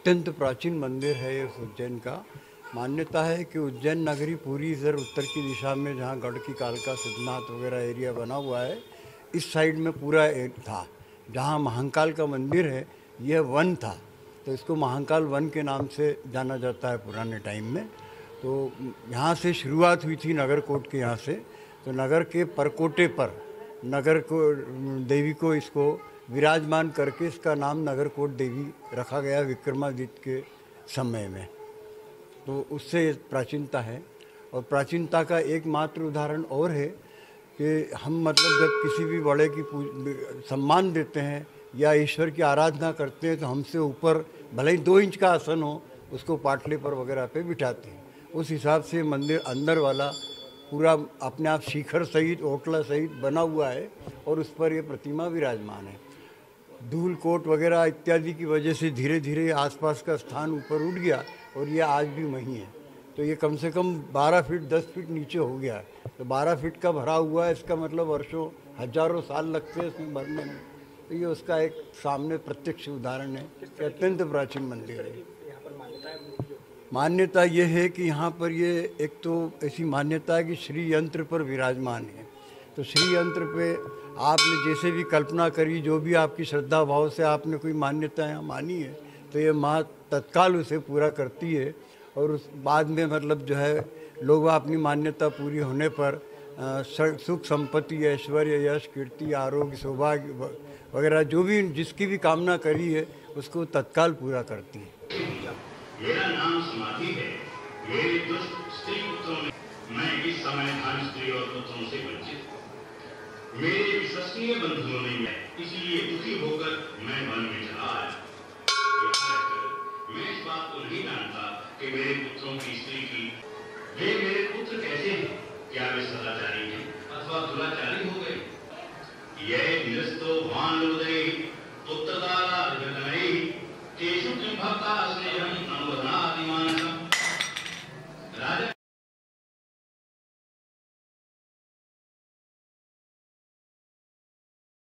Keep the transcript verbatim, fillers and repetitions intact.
अत्यंत प्राचीन मंदिर है ये उज्जैन का। मान्यता है कि उज्जैन नगरी पूरी इधर उत्तर की दिशा में, जहाँ गढ़ की कालका सिद्धनाथ वगैरह एरिया बना हुआ है, इस साइड में पूरा एक था। जहाँ महाकाल का मंदिर है यह वन था, तो इसको महाकाल वन के नाम से जाना जाता है पुराने टाइम में। तो यहाँ से शुरुआत हुई थी नगर कोट के यहाँ से। तो नगर के परकोटे पर नगर को देवी को इसको विराजमान करके इसका नाम नगर कोट देवी रखा गया विक्रमादित्य के समय में। तो उससे प्राचीनता है। और प्राचीनता का एकमात्र उदाहरण और है कि हम मतलब जब किसी भी बड़े की सम्मान देते हैं या ईश्वर की आराधना करते हैं तो हमसे ऊपर भले ही दो इंच का आसन हो उसको पाटले पर वगैरह पे बिठाते हैं। उस हिसाब से मंदिर अंदर वाला पूरा अपने आप शिखर सहित ओटला सहित बना हुआ है और उस पर ये प्रतिमा विराजमान है। धूल कोट वगैरह इत्यादि की वजह से धीरे धीरे आसपास का स्थान ऊपर उठ गया और ये आज भी वहीं है। तो ये कम से कम बारह फीट दस फीट नीचे हो गया है। तो बारह फीट का भरा हुआ है, इसका मतलब वर्षों हजारों साल लगते हैं इसमें भरने में। तो ये उसका एक सामने प्रत्यक्ष उदाहरण है कि अत्यंत प्राचीन मंदिर है। मान्यता ये है कि यहाँ पर ये एक तो ऐसी मान्यता है कि श्री यंत्र पर विराजमान है। तो श्री यंत्र पे आपने जैसे भी कल्पना करी, जो भी आपकी श्रद्धा भाव से आपने कोई मान्यता यहाँ मानी है, तो ये माँ तत्काल उसे पूरा करती है। और उस बाद में मतलब जो है लोग अपनी मान्यता पूरी होने पर सुख संपत्ति ऐश्वर्य यश कीर्ति आरोग्य सौभाग्य वगैरह जो भी जिसकी भी कामना करी है उसको तत्काल पूरा करती है। मेरा नाम समाधि है। मेरे दुष्ट स्त्री पुत्रों में मैं इस समय धन स्त्री और पुत्रों से वंचित हूँ। मेरे विश्वसनीय बंधुओं ने मैं इसलिए दुखी होकर मैं वन में चला आया। मैं इस बात को नहीं जानता कि मेरे पुत्रों की स्त्री की वे मेरे पुत्र कैसे हैं, क्या वे सदाचारी हैं अथवा दुराचारी हो गए। यह निरस्तो वान लोदे उत्तरदारा जगनई केशु किंभक्ता स्नेहम अनुवदनादिमानसम